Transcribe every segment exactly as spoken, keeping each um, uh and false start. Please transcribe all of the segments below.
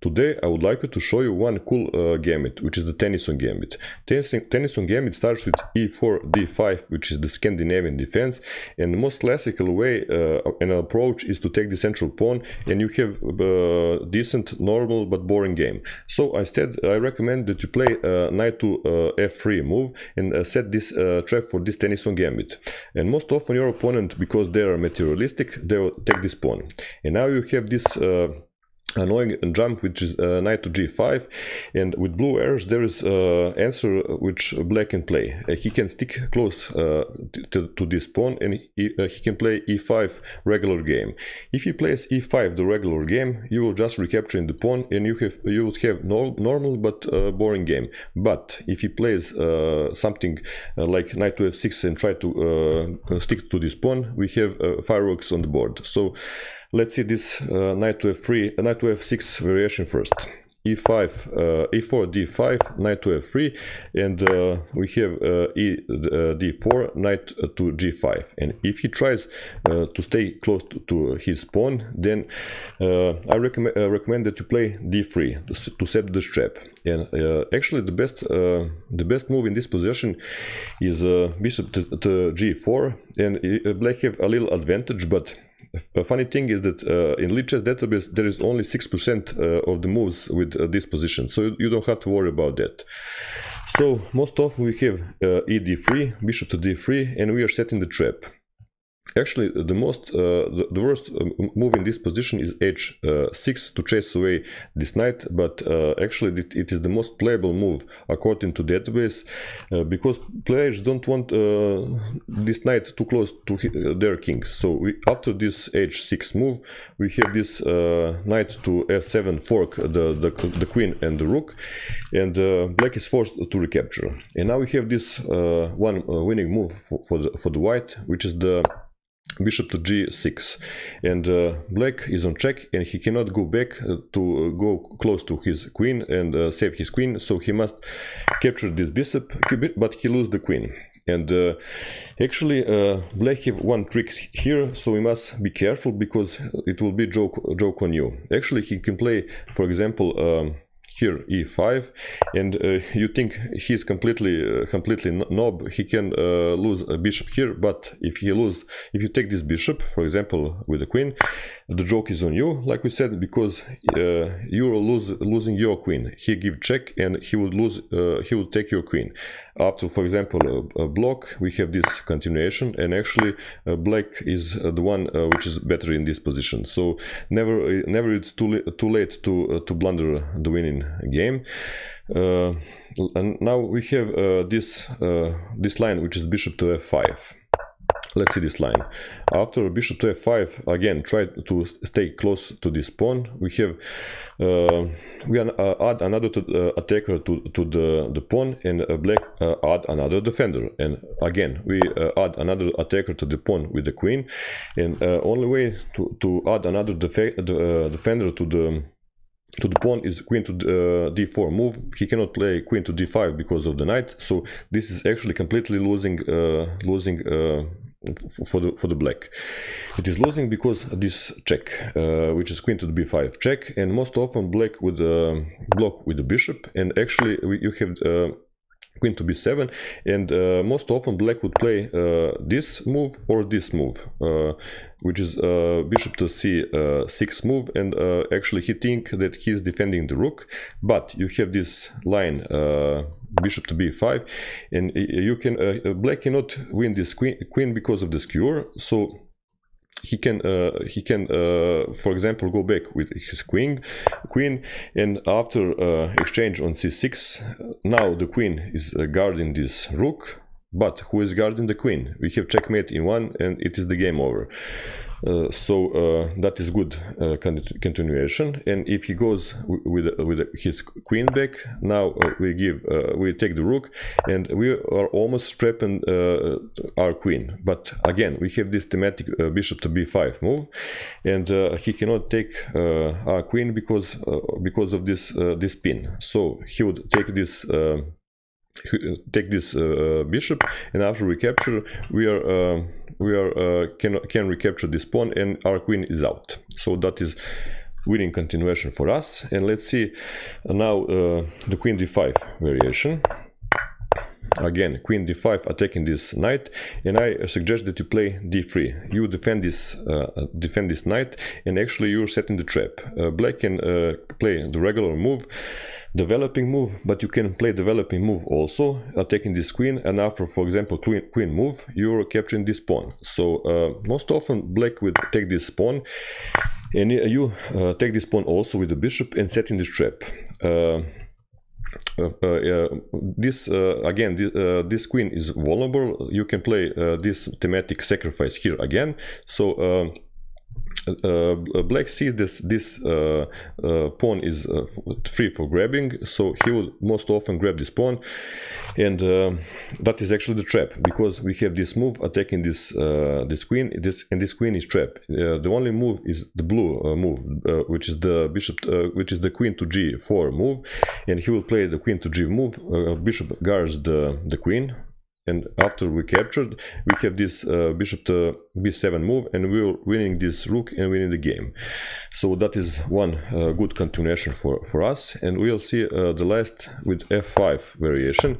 Today I would like to show you one cool uh, gambit, which is the Tennison Gambit. Tennison, Tennison Gambit starts with e four d five, which is the Scandinavian defense, and the most classical way uh, an approach is to take the central pawn, and you have a uh, decent, normal but boring game. So instead I recommend that you play uh, knight to uh, f three move and uh, set this uh, trap for this Tennison Gambit. And most often your opponent, because they are materialistic, they will take this pawn. And now you have this uh, annoying jump, which is uh, knight to g five, and with blue airs there is uh, answer which black can play. Uh, he can stick close uh, to, to this pawn, and he, uh, he can play e five regular game. If he plays e five the regular game, you will just recapturing the pawn, and you have you would have no, normal but uh, boring game. But if he plays uh, something uh, like knight to f six and try to uh, stick to this pawn, we have uh, fireworks on the board. So let's see this uh, knight to f three, uh, knight to f six variation first. e five, uh, e four d five, knight to f three, and uh, we have uh, e uh, d four, knight to g five. And if he tries uh, to stay close to, to his pawn, then uh, I recommend uh, recommend that you play d three to, to set the trap. And uh, actually, the best uh, the best move in this position is uh, bishop to, to g four, and uh, black have a little advantage, but a funny thing is that uh, in Lead Chess database there is only six percent uh, of the moves with uh, this position, so you don't have to worry about that. So most often we have uh, e d three, bishop to d three, and we are setting the trap. Actually, the most uh, the, the worst move in this position is h six to chase away this knight, but uh, actually it, it is the most playable move according to database, uh, because players don't want uh, this knight too close to their kings. So we, after this h six move, we have this uh, knight to f seven fork the, the the queen and the rook, and uh, black is forced to recapture. And now we have this uh, one uh, winning move for, for the for the white, which is the bishop to g six, and uh, black is on check, and he cannot go back uh, to uh, go close to his queen and uh, save his queen, so he must capture this bishop, but he loses the queen. And uh, actually uh, black have one trick here, so we must be careful, because it will be joke joke on you. Actually he can play, for example, um, here e five, and uh, you think he's completely uh, completely knob, he can uh, lose a bishop here, but if he lose if you take this bishop, for example with the queen, the joke is on you, like we said, because uh, you're lose, losing your queen. He give check, and he would lose uh, he would take your queen. After, for example, a, a block, we have this continuation, and actually uh, black is uh, the one uh, which is better in this position. So never never it's too, la too late to uh, to blunder the winning game. Uh, and now we have uh, this uh, this line, which is bishop to f five. Let's see this line. After bishop to f five, again try to stay close to this pawn. We have uh, we uh, add another to, uh, attacker to, to the, the pawn, and uh, black uh, add another defender. And again we uh, add another attacker to the pawn with the queen. And uh, only way to, to add another def uh, defender to the to the pawn is queen to uh, d four move. He cannot play queen to d five because of the knight, so this is actually completely losing uh, losing uh, for the for the black. It is losing because this check, uh, which is queen to the b five check, and most often black would uh, block with the bishop, and actually we, you have uh, queen to b seven, and uh, most often black would play uh, this move or this move, uh, which is uh, bishop to c six move, and uh, actually he think that he's defending the rook, but you have this line uh, bishop to b five, and you can uh, black cannot win this queen, queen because of the skewer, so he can uh, he can uh, for example go back with his queen queen and after uh, exchange on c six, now the queen is uh, guarding this rook, but who is guarding the queen? We have checkmate in one, and it is the game over. Uh, so uh, that is good uh, continuation. And if he goes with with his queen back, now uh, we give uh, we take the rook, and we are almost trapping uh, our queen. But again, we have this thematic uh, bishop to b five move, and uh, he cannot take uh, our queen because uh, because of this uh, this pin. So he would take this. Uh, take this uh, bishop, and after recapture we are uh, we are uh, can can recapture this pawn, and our queen is out. So that is winning continuation for us. And let's see now uh, the queen d five variation. Again, queen d five attacking this knight, and I suggest that you play d three. You defend this uh, defend this knight, and actually you're setting the trap. Uh, black can uh, play the regular move, developing move, but you can play developing move also, attacking this queen, and after, for example, queen, queen move, you're capturing this pawn. So uh, most often black will take this pawn, and you uh, take this pawn also with the bishop and setting this trap. Uh, Uh, uh, this uh, again this, uh, this queen is vulnerable. You can play uh, this thematic sacrifice here again. So uh, uh, black sees this this uh, uh, pawn is uh, free for grabbing, so he will most often grab this pawn, and uh, that is actually the trap, because we have this move attacking this uh, this queen, this and this queen is trap. Uh, the only move is the blue uh, move, uh, which is the bishop, uh, which is the queen to g four move, and he will play the queen to g move. Uh, bishop guards the the queen. And after we captured, we have this uh, bishop to b seven move, and we're winning this rook and winning the game. So that is one uh, good continuation for, for us. And we'll see uh, the last with f five variation,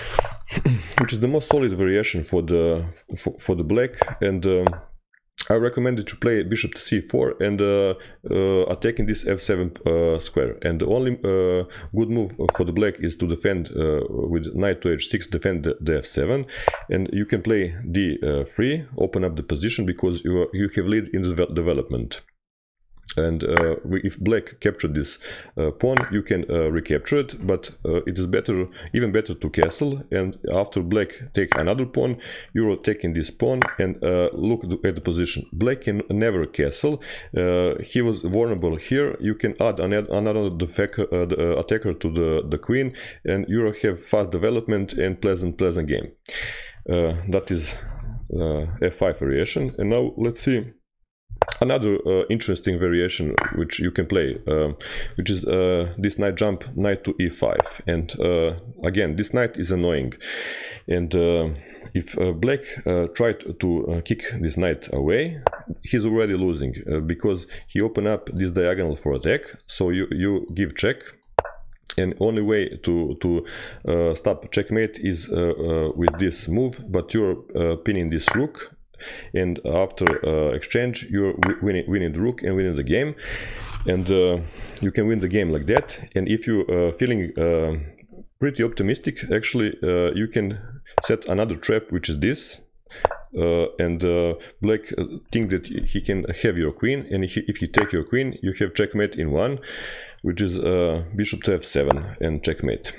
which is the most solid variation for the for, for the black. And um, I recommend that you play bishop to c four and uh, uh, attacking this f seven uh, square. And the only uh, good move for the black is to defend uh, with knight to h six, defend the, the f seven, and you can play d three, open up the position, because you are, you have lead in the development. And uh, we, if black captured this uh, pawn, you can uh, recapture it, but uh, it is better, even better to castle. And after black take another pawn, you're taking this pawn and uh, look at the position. Black can never castle. Uh, he was vulnerable here. You can add an, another defect, uh, the, uh, attacker to the, the queen, and you have fast development and pleasant, pleasant game. Uh, that is uh, f five variation. And now let's see another uh, interesting variation which you can play, uh, which is uh, this knight jump, knight to e five. And uh, again, this knight is annoying, and uh, if uh, black uh, tried to uh, kick this knight away, he's already losing, uh, because he opened up this diagonal for attack. So you, you give check, and only way to, to uh, stop checkmate is uh, uh, with this move, but you're uh, pinning this rook. And after uh, exchange, you're winning, winning the rook and winning the game, and uh, you can win the game like that. And if you are uh, feeling uh, pretty optimistic, actually uh, you can set another trap, which is this, uh, and uh, black think that he can have your queen, and if he, if you take your queen, you have checkmate in one, which is uh, bishop to f seven and checkmate.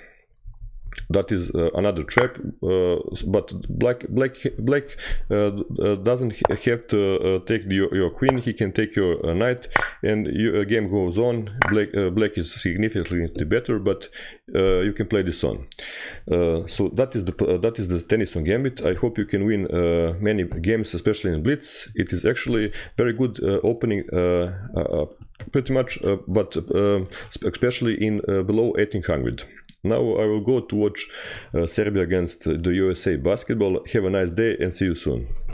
That is uh, another trap, uh, but black black black uh, uh, doesn't have to uh, take the, your, your queen. He can take your uh, knight, and your uh, game goes on. Black uh, black is significantly better, but uh, you can play this on. Uh, so that is the uh, that is the Tennison Gambit. I hope you can win uh, many games, especially in blitz. It is actually very good uh, opening, uh, uh, pretty much, uh, but uh, especially in uh, below eighteen hundred. Now I will go to watch uh, Serbia against the U S A basketball. Have a nice day and see you soon.